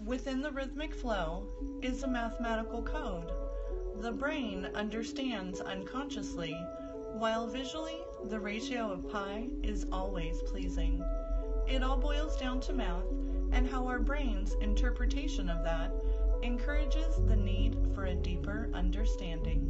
Within the rhythmic flow is a mathematical code. The brain understands unconsciously, while visually the ratio of pi is always pleasing. It all boils down to math and how our brain's interpretation of that encourages the need for a deeper understanding.